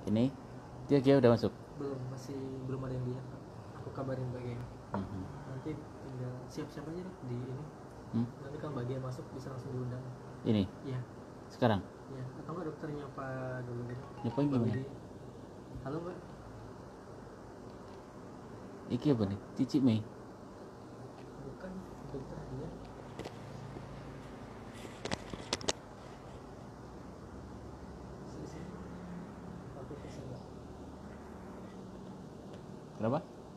Ini dia udah masuk. Belum, masih belum ada yang lihat. Aku kabarin bagian. Mhm. Nanti tinggal siap-siap aja deh di ini. Nanti kalau bagian masuk bisa langsung diundang. Ini Iya. sekarang Ya, atau nggak dokternya apa dulu gitu. nyobain Mbak gimana? Widi. Halo Mbak. Iki apa nih? Cici Mei. Bukan dokter dia. Sini. Aku kesini. Kenapa?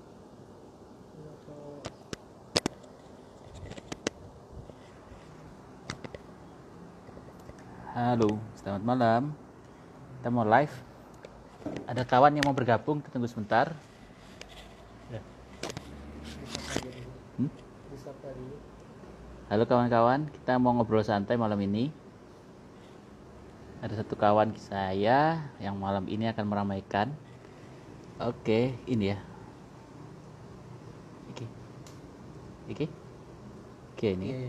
Halo, selamat malam. Kita mau live. Ada kawan yang mau bergabung, kita tunggu sebentar. Ya. Bisa tadi. Halo kawan-kawan, kita mau ngobrol santai malam ini. Ada satu kawan saya yang malam ini akan meramaikan. Oke, ini ya. Iki. Oke, ini. Iya.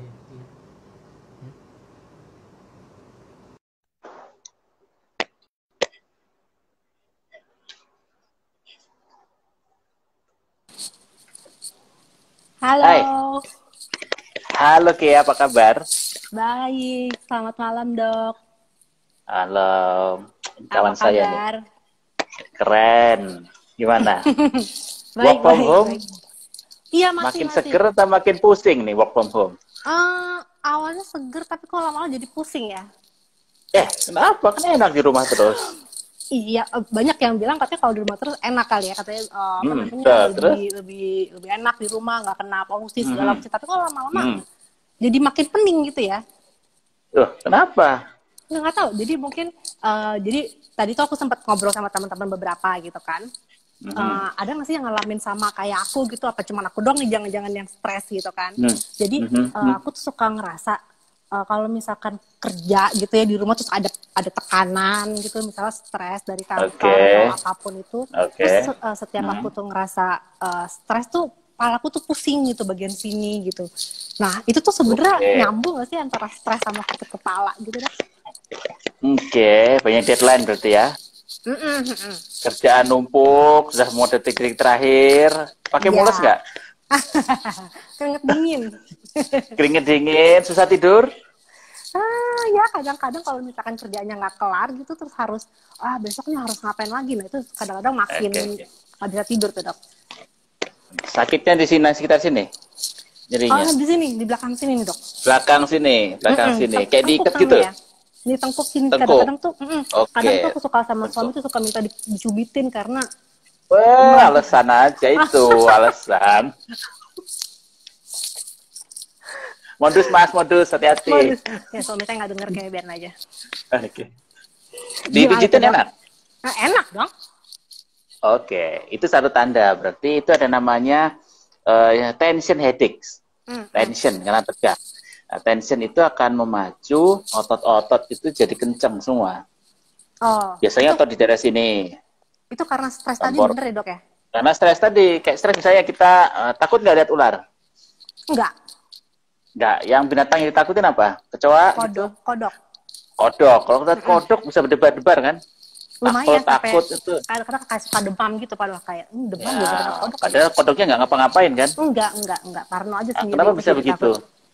Halo. Hai. Halo Ki, apa kabar? Baik, selamat malam dok. Halo, kawan Apa saya kabar? nih. Keren. Gimana? Baik, Work from baik, home? baik. Iya, masih. Makin seger atau makin pusing nih work from home? Awalnya seger, tapi kok lama-lama jadi pusing ya. Kenapa? Kan enak di rumah terus. Iya, banyak yang bilang katanya kalau di rumah terus enak kali ya, katanya Terus? lebih enak di rumah, nggak kena polusi segala macam. Tapi kok lama-lama jadi makin pening gitu ya. Kenapa? Nggak tahu. Jadi mungkin jadi tadi tuh aku sempat ngobrol sama teman-teman beberapa gitu kan. Ada nggak sih yang ngalamin sama kayak aku gitu? Apa cuman aku doang nih jangan-jangan yang stres gitu kan? Jadi aku tuh suka ngerasa kalau misalkan kerja gitu ya di rumah terus ada tekanan gitu, misalnya stres dari kantor atau apapun itu. Terus setiap aku tuh ngerasa stres tuh kepalaku tuh pusing gitu bagian sini gitu. Nah itu tuh sebenarnya nyambung gak sih antara stres sama sakit kepala gitu dah? Banyak deadline berarti ya. Kerjaan numpuk, sudah mau detik-detik terakhir. Pakai mules nggak? Keringet dingin. Keringet dingin, susah tidur? Ya kadang-kadang kalau misalkan kerjanya nggak kelar gitu terus harus besoknya harus ngapain lagi, nah itu kadang-kadang makin nggak bisa tidur tuh dok. Sakitnya di sini, sekitar sini? Nyerinya? Di sini, di belakang sini nih dok. Belakang sini, kayak diikat gitu? Ya. Di tengkuk sini, kadang-kadang tuh kadang tuh aku suka sama suami tuh suka minta dicubitin karena alasan aja itu, alasan. Modus mas, hati-hati. Ya suami saya nggak denger, kayak biarin aja. Dipijitin enak? Enak dong. Itu satu tanda, berarti itu ada namanya tension headaches. Tension, karena tegang. Nah, tension itu akan memacu otot-otot itu jadi kencang semua. Biasanya otot di daerah sini. Itu karena stres tadi bener ya dok ya? Karena stres tadi, kayak stres misalnya kita takut nggak lihat ular? Enggak. Yang binatang yang ditakutin apa? Kecoa? Kodok. Kalau kita kodok bisa berdebar-debar kan? Lumayan takut itu. Kadang-kadang kayak suka demam gitu, padahal kayak demam kodok. Padahal kodoknya nggak ngapa-ngapain kan? Enggak. Parno aja sendiri. Kenapa bisa begitu?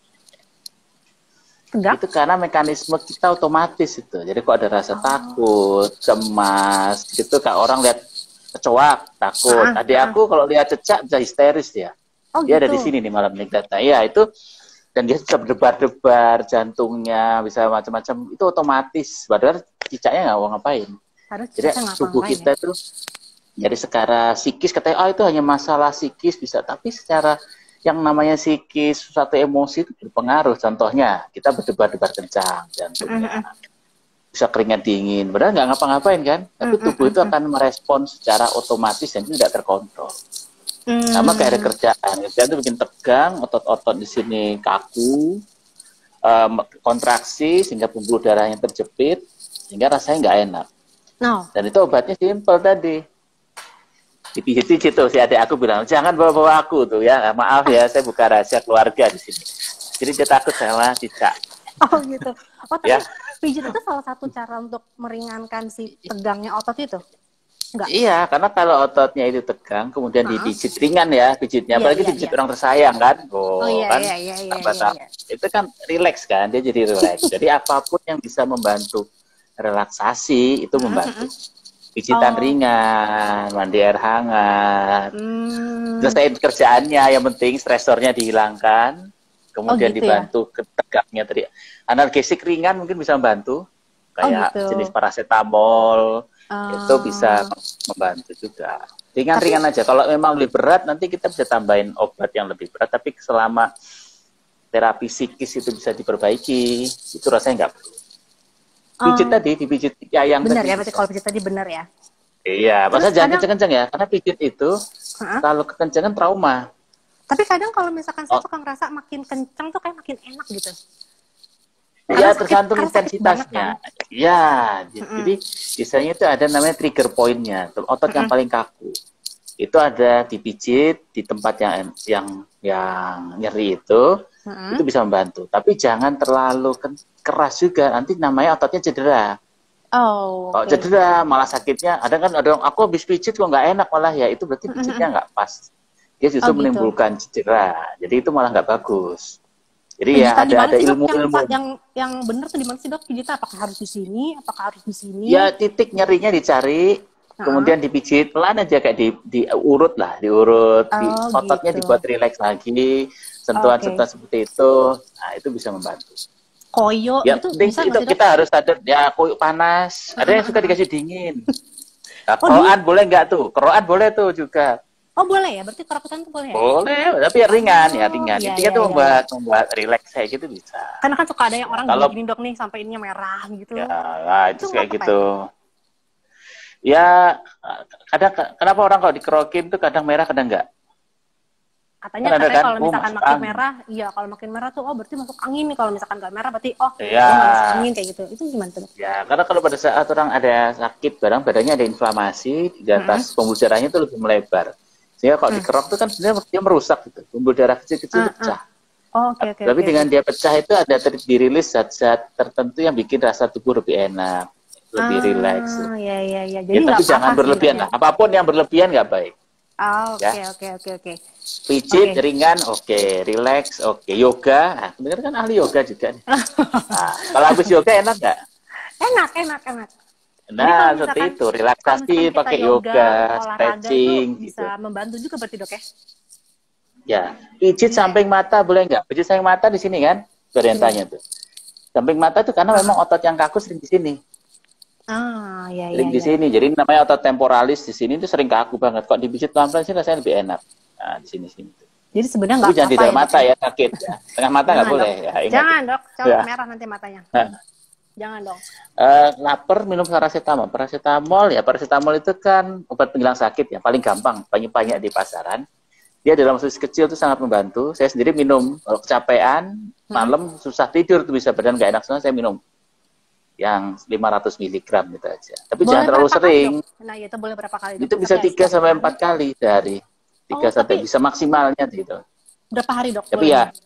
Tegak? Itu karena mekanisme kita otomatis itu. Jadi kok ada rasa takut, cemas, gitu. Kayak orang lihat kecoa takut. Adik aku kalau lihat cecak bisa histeris dia. Dia ada di sini nih malam ini data. Iya itu. Dan dia bisa berdebar-debar, jantungnya bisa macam-macam. Itu otomatis. Padahal cicaknya nggak mau ngapain. Jadi tubuh kita itu. Jadi secara psikis katanya, itu hanya masalah psikis bisa. Tapi secara yang namanya psikis, suatu emosi itu berpengaruh. Contohnya, kita berdebar-debar kencang jantungnya. Bisa keringat dingin. Padahal nggak ngapa-ngapain kan. Tapi tubuh itu akan merespon secara otomatis dan itu tidak terkontrol. Sama kayak ada kerjaan itu bikin tegang, otot-otot di sini kaku, kontraksi sehingga pembuluh darahnya terjepit, sehingga rasanya nggak enak. Dan itu obatnya simpel tadi. Dipijit-pijit tuh si adik aku bilang, jangan bawa-bawa aku tuh ya, maaf ya, saya buka rahasia keluarga di sini. Jadi dia takut sama cicak. Gitu. Tapi pijit itu salah satu cara untuk meringankan si tegangnya otot itu? Enggak. Iya, karena kalau ototnya itu tegang, kemudian dipijit ringan ya, pijitnya, apalagi dipijit orang tersayang kan, kan, itu kan rileks kan, dia jadi rileks. Jadi apapun yang bisa membantu relaksasi itu membantu. Pijitan ringan, mandi air hangat, selesai kerjaannya, yang penting stresornya dihilangkan, kemudian dibantu tegaknya tadi. Analgesik ringan mungkin bisa membantu, kayak jenis paracetamol, itu bisa membantu juga. Ringan-ringan aja. Kalau memang lebih berat, nanti kita bisa tambahin obat yang lebih berat. Tapi selama terapi psikis itu bisa diperbaiki, itu rasanya nggak perlu. Pijit tadi, dipijit yang benar ya, berarti kalau pijit tadi benar ya? Iya, masa jangan kenceng-kenceng ya, karena pijit itu kalau kekencengan trauma. Tapi kadang kalau misalkan saya suka ngerasa makin kenceng tuh kayak makin enak gitu. Iya, tergantung intensitasnya. Iya, jadi biasanya itu ada namanya trigger point-nya, otot yang paling kaku. Itu ada dipijit di tempat yang nyeri itu bisa membantu. Tapi jangan terlalu keras juga, nanti namanya ototnya cedera. Kalau cedera malah sakitnya, ada aku habis pijit kok nggak enak malah ya, itu berarti pijitnya nggak pas. Dia justru menimbulkan cedera, jadi itu malah nggak bagus. Jadi ya ada ilmu-ilmu yang benar tuh di mana sih dok? Pijitnya apakah harus di sini? Apakah harus di sini? Ya titik nyerinya dicari, kemudian dipijit pelan aja kayak diurut, ototnya dibuat rileks lagi, sentuhan-sentuhan seperti itu, nah itu bisa membantu. Koyo ya, itu bisa itu kita harus ada ya koyo panas, ada yang suka dikasih dingin. Nah, keroan boleh nggak tuh? Keroan boleh tuh juga. Oh boleh ya, berarti kerakutan tuh boleh ya? Boleh, tapi ya ringan. Intinya tuh membuat rileks kayak gitu bisa. Karena kan suka ada yang orang gini dok nih sampai ininya merah gitu. Ya, nah, itu kayak gitu. Ya, kenapa orang kalau dikerokin tuh kadang merah kadang enggak? Katanya kalau misalkan makin merah, iya kalau makin merah tuh berarti masuk angin nih. Kalau misalkan nggak merah berarti masuk angin kayak gitu. Itu gimana tuh? Ya, karena kalau pada saat orang ada sakit, badannya ada inflamasi di atas pembuluh darahnya itu lebih melebar. Sehingga kalau dikerok itu kan sebenarnya dia merusak gitu. Pembuluh darah kecil-kecil pecah. Tapi dengan dia pecah itu ada dirilis zat-zat tertentu yang bikin rasa tubuh lebih enak, lebih rileks. Iya. Jadi tapi jangan berlebihan lah. Apapun yang berlebihan nggak baik. Oke. Pijit ringan, rileks, yoga. Nah, sebenarnya kan ahli yoga juga nih. Nah, kalau habis yoga enak nggak? Enak. Nah, seperti itu, relaksasi pakai yoga, stretching, bisa membantu juga berarti dok ya? Ya, pijit samping mata boleh nggak? Pijit samping mata di sini kan, orientanya tuh. Samping mata itu karena memang otot yang kaku sering di sini. Sering di sini, jadi namanya otot temporalis di sini itu sering kaku banget. Kok dipijit pelan-pelan sih rasanya lebih enak. Nah, di sini. Jadi sebenarnya nggak jangan di dalam mata ya, sakit ya. Tengah mata nggak boleh. Ya, jangan dok, merah nanti matanya. Jangan dong. Lapar minum paracetamol. Paracetamol itu kan obat penghilang sakit ya, paling gampang, banyak di pasaran. Dia dalam dosis kecil itu sangat membantu. Saya sendiri minum kalau kecapean, malam susah tidur tuh bisa badan nggak enak, saya minum yang 500 mg gitu aja. Tapi boleh jangan terlalu sering. Nah, itu boleh berapa kali? Itu bisa 3 sampai 4 kali sehari. 3 sampai bisa maksimalnya gitu. Berapa hari dok? Tapi ya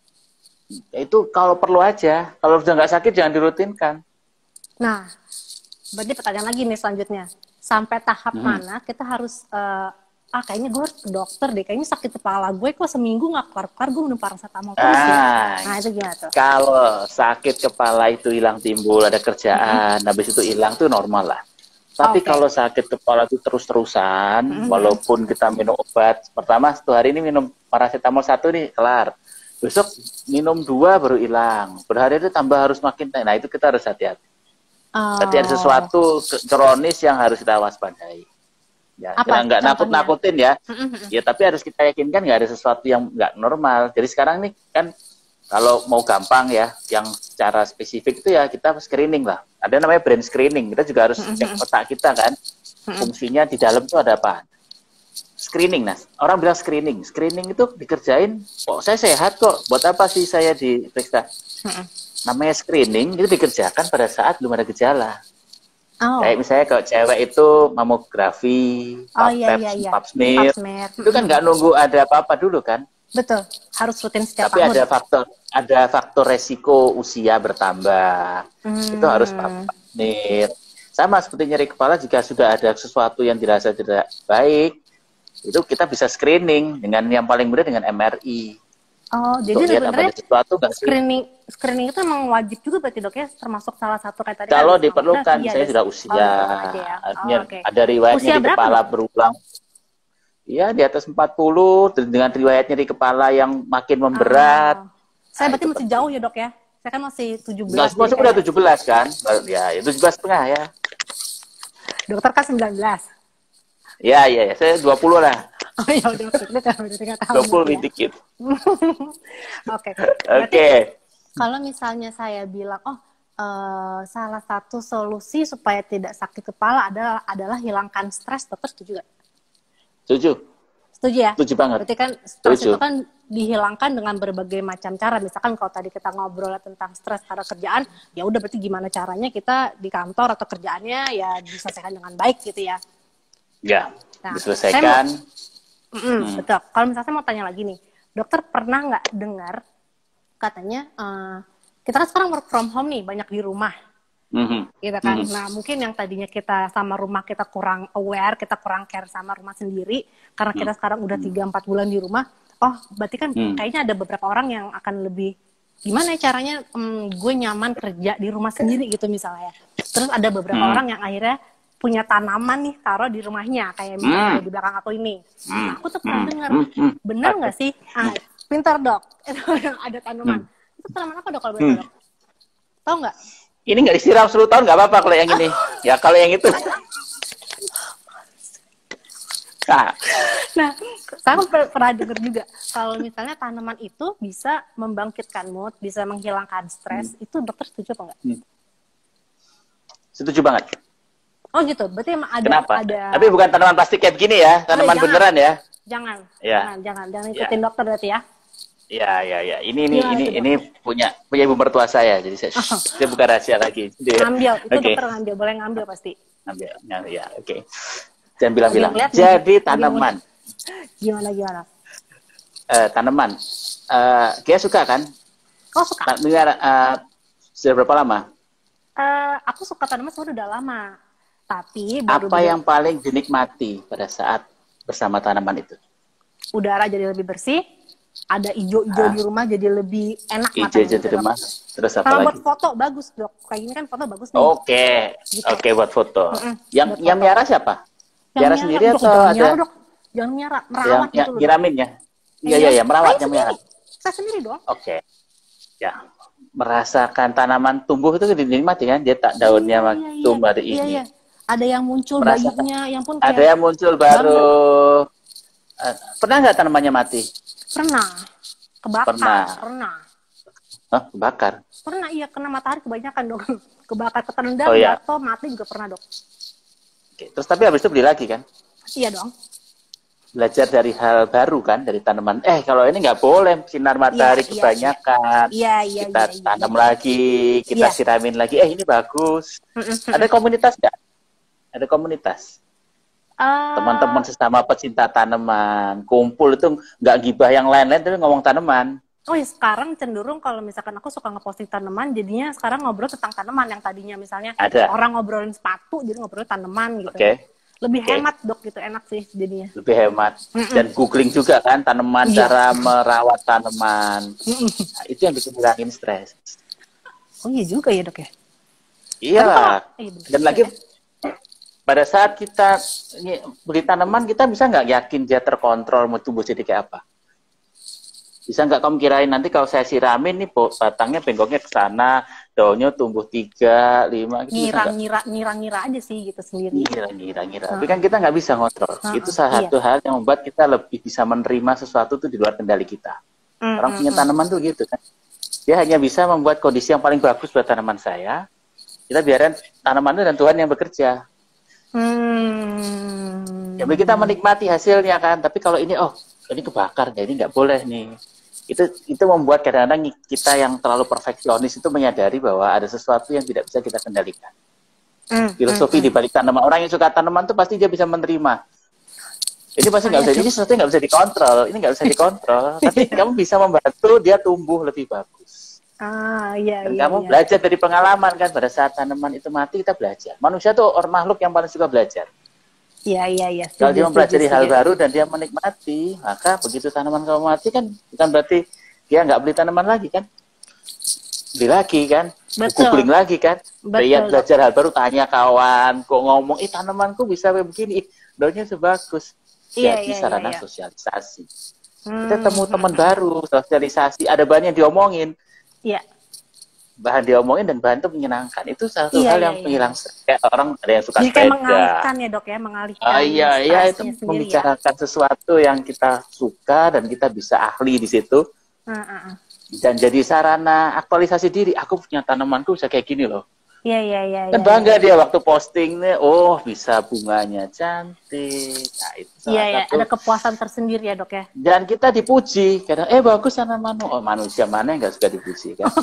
itu kalau perlu aja. Kalau udah nggak sakit jangan dirutinkan. Nah, berarti pertanyaan lagi nih selanjutnya. Sampai tahap mana kita harus kayaknya gue harus ke dokter deh. Kayaknya sakit kepala gue kok seminggu nggak keluar-keluar, gue minum paracetamol terus ya. Nah, itu gimana tuh? Kalau sakit kepala itu hilang timbul, ada kerjaan, habis itu hilang tuh normal lah. Tapi kalau sakit kepala itu terus-terusan, walaupun kita minum obat, pertama 1 hari ini minum paracetamol 1 nih, kelar. Besok minum 2 baru hilang. Berhari itu tambah harus makin. Nah itu kita harus hati-hati. Berarti ada sesuatu kronis yang harus kita waspadai. Ya, nggak nakut-nakutin ya. Ya tapi harus kita yakinkan nggak ada sesuatu yang nggak normal. Jadi sekarang nih kan kalau mau gampang ya, yang secara spesifik itu ya kita screening lah. Ada namanya brain screening. Kita juga harus cek otak kita kan. Fungsinya di dalam itu ada apa. Screening, orang bilang screening itu dikerjain, saya sehat kok, buat apa sih saya diperiksa? Namanya screening itu dikerjakan pada saat belum ada gejala. Kayak misalnya kalau cewek itu mamografi, pap smear, itu kan nggak nunggu ada apa-apa dulu kan? Betul, harus rutin setiap tahun. Tapi ada faktor resiko usia bertambah, itu harus pap smear. Sama seperti nyeri kepala, jika sudah ada sesuatu yang dirasa tidak baik, itu kita bisa screening dengan yang paling mudah dengan MRI. Oh, jadi sebenarnya screening itu memang wajib juga berarti dok ya, termasuk salah satu kayak tadi. Kalau diperlukan, saya sudah usia, ada riwayatnya di kepala berulang. Ya, di atas 40 dengan riwayat nyeri kepala yang makin memberat. Saya berarti masih jauh ya dok ya? Saya kan masih 17. Masuk udah 17 kan? Ya, 17,5 ya. Dokter kan 19. Ya, saya 20 lah. Oh ya udah, udah 20 dikit. Oke. Kalau misalnya saya bilang, salah satu solusi supaya tidak sakit kepala adalah hilangkan stres, dokter setuju gak? Setuju ya? Setuju banget. Berarti kan stres itu kan dihilangkan dengan berbagai macam cara. Misalkan kalau tadi kita ngobrol tentang stres karena kerjaan, ya udah berarti gimana caranya kita di kantor atau kerjaannya ya diselesaikan dengan baik gitu ya? Ya, diselesaikan. Betul. Kalau misalnya saya mau tanya lagi nih, dokter pernah nggak dengar katanya kita kan sekarang work from home nih, banyak di rumah, gitu kan? Nah mungkin yang tadinya kita sama rumah kita kurang aware, kita kurang care sama rumah sendiri, karena kita sekarang udah 3-4 bulan di rumah. Oh, berarti kan kayaknya ada beberapa orang yang akan lebih gimana ya caranya gue nyaman kerja di rumah sendiri gitu misalnya. Terus ada beberapa orang yang akhirnya punya tanaman nih taruh di rumahnya kayak misalnya di belakang aku ini. Nah, aku tuh pernah dengar, benar nggak sih? Pintar dok, ada tanaman. Itu tanaman apa dok kalau boleh dok? Tahu nggak? Ini nggak disiram 10 tahun nggak apa-apa kalau yang ini. Ya kalau yang itu. Nah, saya pernah dengar juga kalau misalnya tanaman itu bisa membangkitkan mood, bisa menghilangkan stres. Itu dokter setuju apa nggak? Setuju banget. Oh gitu, berarti emang ada. Kenapa? Tapi bukan tanaman plastik kayak begini ya, tanaman beneran ya. Jangan ikutin dokter berarti ya. Iya. Ini punya ibu mertua saya, jadi saya bukan rahasia lagi. Ngambil, itu dokter ngambil, boleh ngambil pasti. Ngambil, ya, oke. Jangan bilang-bilang. Jadi tanaman. Gimana? Tanaman. Kia suka kan? Oh suka. Sudah berapa lama? Aku suka tanaman sudah lama. Tapi apa yang paling dinikmati pada saat bersama tanaman itu? Udara jadi lebih bersih, ada hijau-hijau di rumah jadi lebih enak. Hijau-hijau di rumah, terus apa lagi? Buat foto bagus dok, kayak gini kan foto bagus nih. Oke, buat foto. Yang miara siapa? Miara sendiri atau ada? Jangan miara, merawat gitu loh. Nyiramin ya? Iya, merawat yang miara. Saya sendiri dong. Oke, ya. Merasakan tanaman tumbuh itu dinikmati kan? Dia tak daunnya tumbuh hari ini. Iya. Ada yang muncul bayinya, yang pun kayak ada yang muncul baru. Pernah nggak tanamannya mati? Pernah. Kebakar. Pernah. Kebakar? Pernah, iya. Kena matahari kebanyakan dok. Kebakar, ketendang, jatuh, mati juga pernah dok. Oke. Terus tapi habis itu beli lagi kan? Iya dong. Belajar dari hal baru kan, dari tanaman. Kalau ini nggak boleh sinar matahari kebanyakan. Kita tanam lagi, kita siramin lagi. Ini bagus. Ada komunitas nggak? Ada komunitas. Teman-teman sesama pecinta tanaman, kumpul itu nggak gibah yang lain-lain, tapi ngomong tanaman. Oh ya, sekarang cenderung kalau misalkan aku suka ngeposting tanaman, jadinya sekarang ngobrol tentang tanaman yang tadinya misalnya orang ngobrolin sepatu, jadi ngobrolin tanaman gitu. Lebih hemat dok gitu, enak sih jadinya. Lebih hemat. Dan googling juga kan tanaman, cara merawat tanaman. Nah, itu yang bisa ngilangin stres. Oh iya juga ya dok ya. Iya. Dan lagi pada saat kita beli tanaman, kita bisa nggak yakin dia terkontrol mau tumbuh jadi kayak apa? Bisa nggak kamu kirain nanti kalau saya siramin nih batangnya bengkoknya ke sana, daunnya tumbuh 3, 5 gitu. Ngira aja sih gitu sendiri. Ngira. Tapi kan kita nggak bisa ngontrol. Itu salah satu hal yang membuat kita lebih bisa menerima sesuatu itu di luar kendali kita. Orang punya tanaman tuh gitu kan. Dia hanya bisa membuat kondisi yang paling bagus buat tanaman saya. Kita biarkan tanaman itu dan Tuhan yang bekerja. Jadi kita menikmati hasilnya kan. Tapi kalau ini ini kebakar, jadi nggak boleh nih. Itu membuat kadang-kadang kita yang terlalu perfeksionis itu menyadari bahwa ada sesuatu yang tidak bisa kita kendalikan. Filosofi di balik tanaman. Orang yang suka tanaman tuh pasti dia bisa menerima. Ini pasti nggak bisa. Ini sesuatu yang nggak bisa dikontrol. Ini nggak bisa dikontrol. Tapi kamu bisa membantu dia tumbuh lebih bagus. Iya, Dan iya, kamu iya. belajar dari pengalaman kan, pada saat tanaman itu mati kita belajar. Manusia tuh orang makhluk yang paling suka belajar. Iya, iya, iya. Kalau dia mempelajari hal setuju. baru dan dia menikmati, maka begitu tanaman kamu mati kan bukan berarti dia nggak beli tanaman lagi kan? Beli lagi kan? Betul. Googling lagi kan? Betul, Belajar hal baru, tanya kawan, kok ngomong, tanamanku bisa begini, daunnya sebagus. Iya, Jadi iya, sarana iya. sosialisasi. Kita temu teman baru, sosialisasi, ada bahan yang diomongin. Iya. Bahan diomongin dan bahan itu menyenangkan. Itu satu Iya, hal iya, yang iya. penghilang kayak orang ada yang suka Jadi kayak sepeda. mengalihkan ya dok ya, mengalihkan Iya, iya itu stresnya sendiri membicarakan sesuatu yang kita suka dan kita bisa ahli di situ. Dan jadi sarana aktualisasi diri. Aku punya tanamanku bisa kayak gini loh. Iya, iya, iya. Kan bangga dia waktu posting nih, oh bisa bunganya cantik. Nah, itu Iya, salah iya, satu. ada kepuasan tersendiri ya dok ya. Dan kita dipuji, kadang bagus tanamanmu. Oh manusia mana yang nggak suka dipuji kan?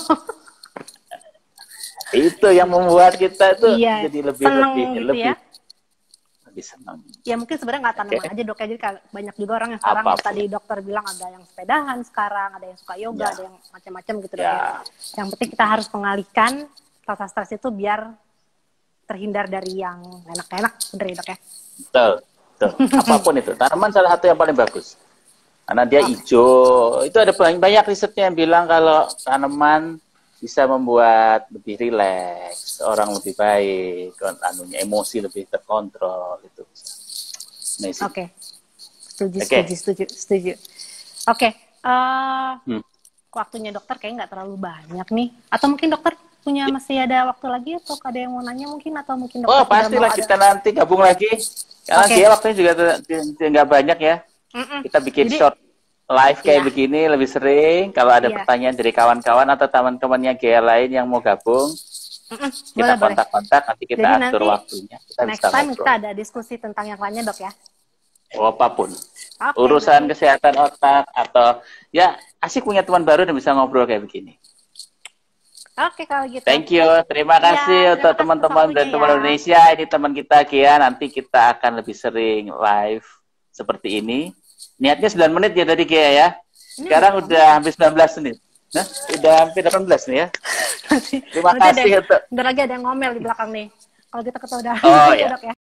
Itu yang membuat kita tuh Iya, jadi lebih seneng lebih gitu lebih, ya. lebih senang. Ya mungkin sebenarnya nggak tanaman aja dok ya, jadi banyak juga orang yang sekarang Apapun. tadi dokter bilang ada yang sepedahan sekarang, ada yang suka yoga, ada yang macam-macam gitu dok ya. Yang penting kita harus mengalihkan rasa stres itu biar terhindar dari yang enak-enak, bener ya dok ya? Betul, betul. Apapun itu, tanaman salah satu yang paling bagus. Karena dia hijau, itu ada banyak risetnya yang bilang kalau tanaman bisa membuat lebih rileks, orang lebih baik, emosi lebih terkontrol, itu bisa. Oke. Setuju. Oke, waktunya dokter kayaknya nggak terlalu banyak nih. Atau mungkin dokter masih ada waktu lagi atau ada yang mau nanya mungkin, atau mungkin dokter pastilah kita nanti gabung lagi. Karena dia waktunya juga nggak banyak ya. Kita bikin short live kayak begini lebih sering. Kalau ada pertanyaan dari kawan-kawan atau teman-temannya GA lain yang mau gabung, kita kontak-kontak, nanti kita atur waktunya. Kita next time kita ada diskusi tentang yang lainnya dok ya. Apapun. Urusan kesehatan otak atau ya asik punya teman baru dan bisa ngobrol kayak begini. Oke, kalau gitu. Thank you. Terima kasih untuk teman-teman dan teman Indonesia. Ini teman kita Gia. Nanti kita akan lebih sering live seperti ini. Niatnya 9 menit ya tadi Gia ya. Sekarang udah hampir 19 menit. Nah, udah hampir 18 nih ya. Terima kasih. Bentar lagi ada yang ngomel di belakang nih. Kalau kita ketawa udah. Oh ya.